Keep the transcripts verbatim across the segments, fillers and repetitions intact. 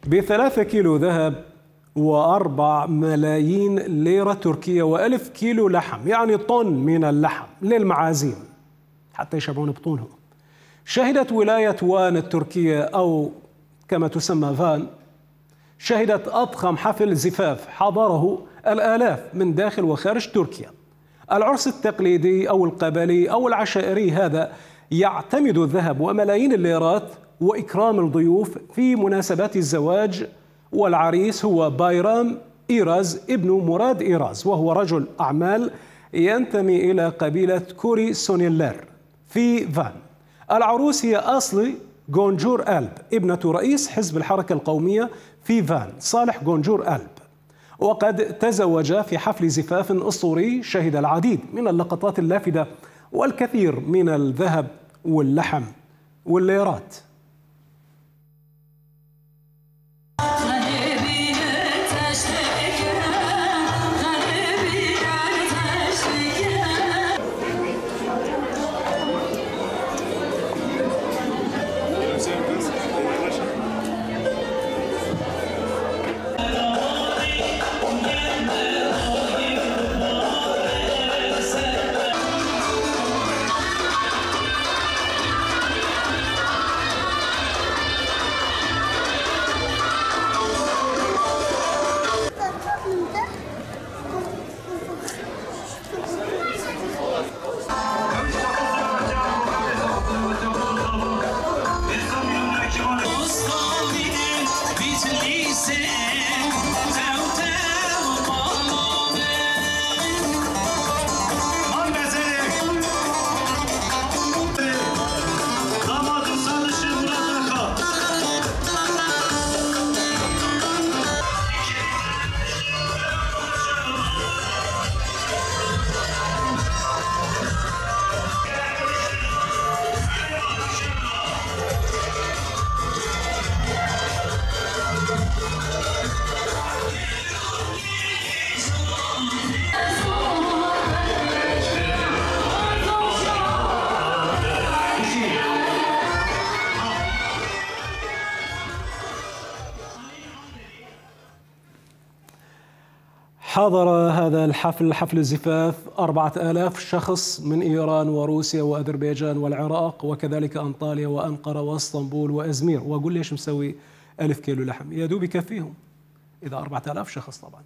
بثلاثة كيلو ذهب وأربع ملايين ليرة تركية وألف كيلو لحم، يعني طن من اللحم للمعازيم حتى يشبعون بطونهم. شهدت ولاية وان التركية أو كما تسمى فان، شهدت أضخم حفل زفاف حضره الآلاف من داخل وخارج تركيا. العرس التقليدي أو القبلي أو العشائري هذا يعتمد الذهب وملايين الليرات وإكرام الضيوف في مناسبات الزواج، والعريس هو بايرام إيراز ابن مراد إيراز، وهو رجل أعمال ينتمي إلى قبيلة كوري سونيلر في فان. العروس هي أصلي جونجور ألب، ابنة رئيس حزب الحركة القومية في فان صالح جونجور ألب، وقد تزوج في حفل زفاف أسطوري شهد العديد من اللقطات اللافتة والكثير من الذهب واللحم والليرات. حضر هذا الحفل، حفل الزفاف، أربعة آلاف شخص من إيران وروسيا وأذربيجان والعراق وكذلك أنطاليا وأنقرة واسطنبول وأزمير. وأقول ليش مسوي ألف كيلو لحم؟ يا دوب يكفيهم إذا أربعة آلاف شخص. طبعا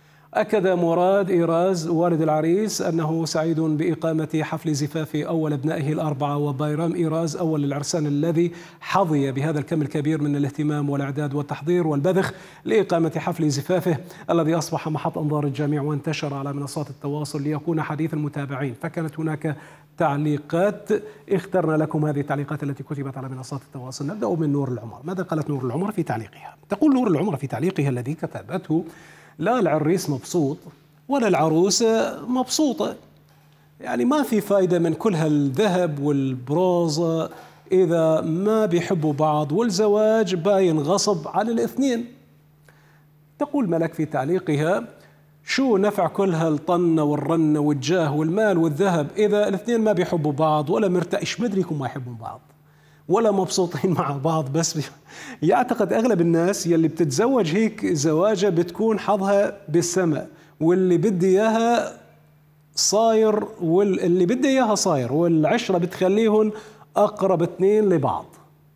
أكد مراد إيراز والد العريس أنه سعيد بإقامة حفل زفاف أول أبنائه الأربعة، وبايرام إيراز أول العرسان الذي حظي بهذا الكم الكبير من الاهتمام والإعداد والتحضير والبذخ لإقامة حفل زفافه الذي أصبح محط أنظار الجميع وانتشر على منصات التواصل ليكون حديث المتابعين. فكانت هناك تعليقات، اخترنا لكم هذه التعليقات التي كتبت على منصات التواصل. نبدأ من نور العمر. ماذا قالت نور العمر في تعليقها؟ تقول نور العمر في تعليقها الذي كتبته: لا العريس مبسوط ولا العروسة مبسوطة، يعني ما في فايدة من كل هالذهب والبروزة إذا ما بيحبوا بعض، والزواج باين غصب على الاثنين. تقول ملك في تعليقها: شو نفع كل هالطنة والرنة والجاه والمال والذهب إذا الاثنين ما بيحبوا بعض ولا مرتاح؟ إيش بدريكم ما يحبون بعض ولا مبسوطين مع بعض؟ بس يعتقد أغلب الناس يلي بتتزوج هيك زواجة بتكون حظها بالسماء، واللي بدي إياها صاير واللي بدي إياها صاير، والعشرة بتخليهم أقرب اثنين لبعض.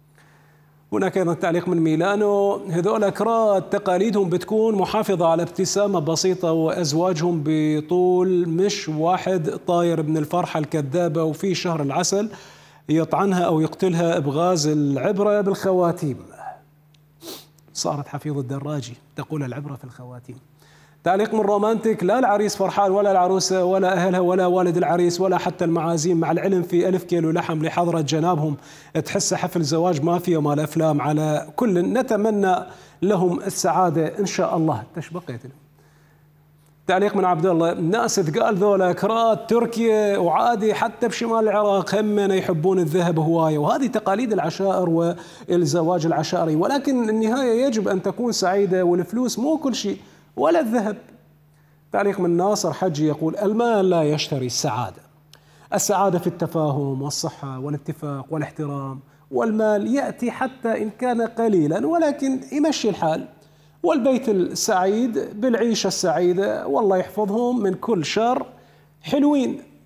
هناك أيضا تعليق من ميلانو: هذول أكراد تقاليدهم بتكون محافظة على ابتسامة بسيطة، وأزواجهم بطول مش واحد طاير من الفرحة الكذابة، وفي شهر العسل يطعنها أو يقتلها بغاز العبرة بالخواتيم. صارت حفيظ الدراجي تقول: العبرة في الخواتيم. تعليق من رومانتيك: لا العريس فرحان ولا العروسة ولا أهلها ولا والد العريس ولا حتى المعازيم، مع العلم في ألف كيلو لحم لحضرة جنابهم، تحس حفل زواج مافيا مال أفلام. على كل نتمنى لهم السعادة إن شاء الله. تشبقيت لهم. تعليق من عبد الله: ناس تقال ذولا كرات تركيا وعادي حتى بشمال العراق هم يحبون الذهب هوايه، وهذه تقاليد العشائر والزواج العشائري، ولكن النهايه يجب ان تكون سعيده، والفلوس مو كل شيء ولا الذهب. تعليق من ناصر حجي يقول: المال لا يشتري السعاده، السعاده في التفاهم والصحه والاتفاق والاحترام والمال يأتي حتى إن كان قليلا، ولكن يمشي الحال. والبيت السعيد بالعيشة السعيدة والله يحفظهم من كل شر حلوين.